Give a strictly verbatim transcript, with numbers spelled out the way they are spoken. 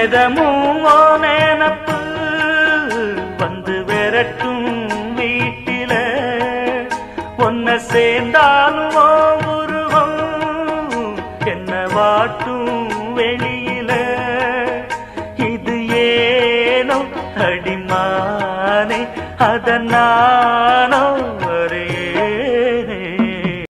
நிதமும் ஓ நினப்பு வந்து விரட்டும் வீட்டில ஒன்ன சேர்ந்தாலும் ஓ உருவம் என்ன வாட்டும் வெளியில இது ஏனோ அடிமானே அதனானோ